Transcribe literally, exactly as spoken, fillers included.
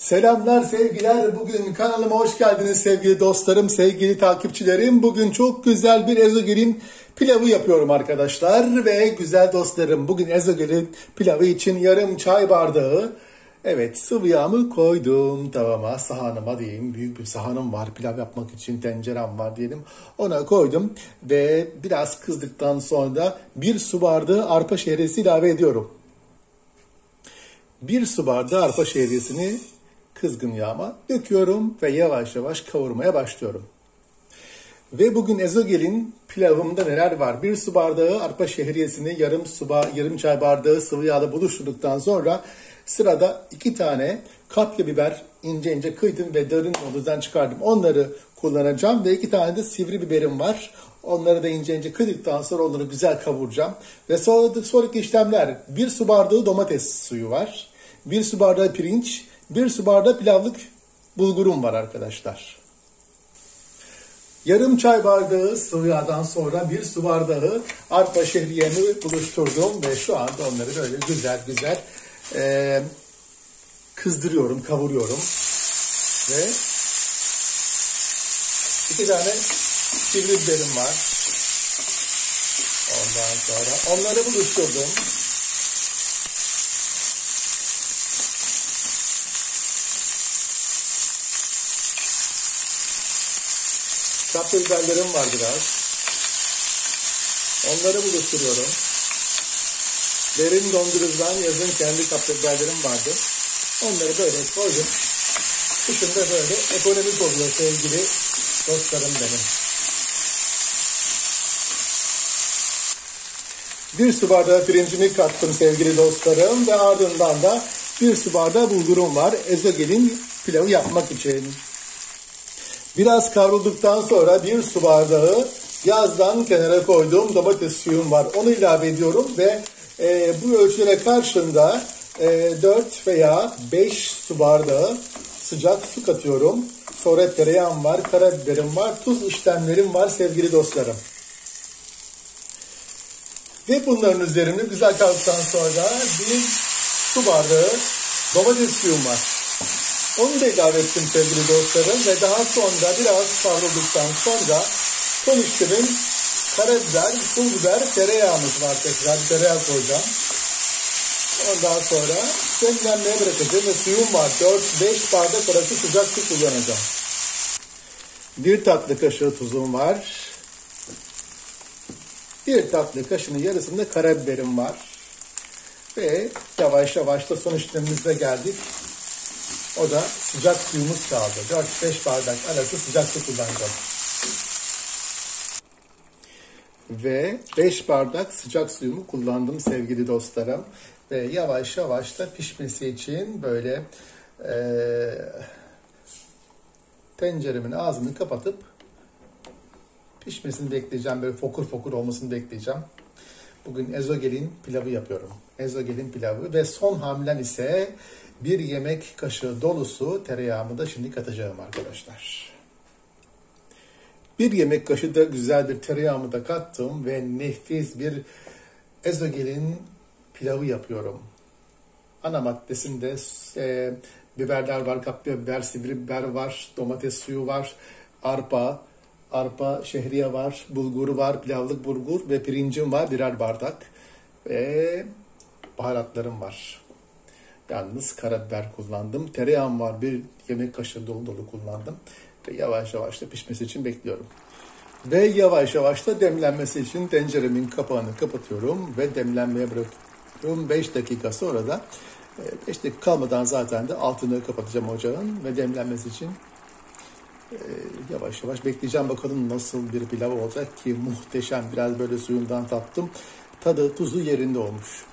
Selamlar, sevgiler. Bugün kanalıma hoş geldiniz sevgili dostlarım, sevgili takipçilerim. Bugün çok güzel bir ezogelin pilavı yapıyorum arkadaşlar. Ve güzel dostlarım, bugün ezogelin pilavı için yarım çay bardağı, evet, sıvı yağımı koydum tavama, sahanıma diyeyim. Büyük bir sahanım var, pilav yapmak için tencerem var diyelim. Ona koydum ve biraz kızdıktan sonra bir su bardağı arpa şehriyesi ilave ediyorum. Bir su bardağı arpa şehriyesini kızgın yağıma döküyorum ve yavaş yavaş kavurmaya başlıyorum. Ve bugün ezogelin pilavımda neler var? Bir su bardağı arpa şehriyesini yarım su yarım çay bardağı sıvı yağla buluşturduktan sonra sırada iki tane kapya biber ince ince kıydım ve derin donuzdan çıkardım. Onları kullanacağım ve iki tane de sivri biberim var. Onları da ince ince kıydıktan sonra onları güzel kavuracağım. Ve sonra sonraki işlemler: bir su bardağı domates suyu var, bir su bardağı pirinç, bir su bardağı pilavlık bulgurum var arkadaşlar. Yarım çay bardağı sıvı yağdan sonra bir su bardağı arpa şehriyemi buluşturdum ve şu anda onları böyle güzel güzel e, kızdırıyorum, kavuruyorum. Ve iki tane sivri biberim var. Ondan sonra onları buluşturdum. Kapya biberlerim var biraz. Onları buluşturuyorum. Derin dondurucudan yazın kendi kapya biberlerim vardı. Onları böyle koydum. Kışın da böyle ekonomik oluyor sevgili dostlarım benim. Bir su bardağı pirincimi kattım sevgili dostlarım ve ardından da bir su bardağı bulgurum var ezogelin pilavı yapmak için. Biraz kavrulduktan sonra bir su bardağı yazdan kenara koyduğum domates suyum var. Onu ilave ediyorum ve e, bu ölçülere karşılığında e, dört veya beş su bardağı sıcak su katıyorum. Sonra tereyağım var, karabiberim var, tuz işlemlerim var sevgili dostlarım. Ve bunların üzerine güzel kavrulduktan sonra bir su bardağı domates suyum var. Onu da ilave ettim sevgili dostlarım ve daha sonra biraz kavrulduktan sonra son işlemim karabiber, pul biber, tereyağımız var, tekrar tereyağı koyacağım. Ondan sonra demlenmeye bırakacağım ve suyum var. dört beş bardak arası sıcak su kullanacağım. Bir tatlı kaşığı tuzum var. Bir tatlı kaşığının yarısında karabiberim var. Ve yavaş yavaş da son işlemimize geldik. O da sıcak suyumuz kaldı. dört beş bardak arası sıcak su kullanacağım. Ve beş bardak sıcak suyumu kullandım sevgili dostlarım. Ve yavaş yavaş da pişmesi için böyle e, tenceremin ağzını kapatıp pişmesini bekleyeceğim. Böyle fokur fokur olmasını bekleyeceğim. Bugün ezogelin pilavı yapıyorum. Ezogelin pilavı ve son hamlem ise bir yemek kaşığı dolusu tereyağımı da şimdi katacağım arkadaşlar. Bir yemek kaşığı da güzel bir tereyağımı da kattım ve nefis bir ezogelin pilavı yapıyorum. Ana maddesinde e, biberler var, kapya biber, sivri biber var, domates suyu var, arpa, arpa şehriye var, bulguru var, pilavlık bulgur ve pirincim var birer bardak ve baharatlarım var. Yalnız karabiber kullandım. Tereyağım var, bir yemek kaşığı dolu dolu kullandım. Ve yavaş yavaş da pişmesi için bekliyorum. Ve yavaş yavaş da demlenmesi için tenceremin kapağını kapatıyorum ve demlenmeye bırakıyorum. beş dakika sonra da beş dakika kalmadan zaten de altını kapatacağım ocağın ve demlenmesi için yavaş yavaş bekleyeceğim. Bakalım nasıl bir pilav olacak ki muhteşem. Biraz böyle suyundan tattım. Tadı tuzu yerinde olmuş.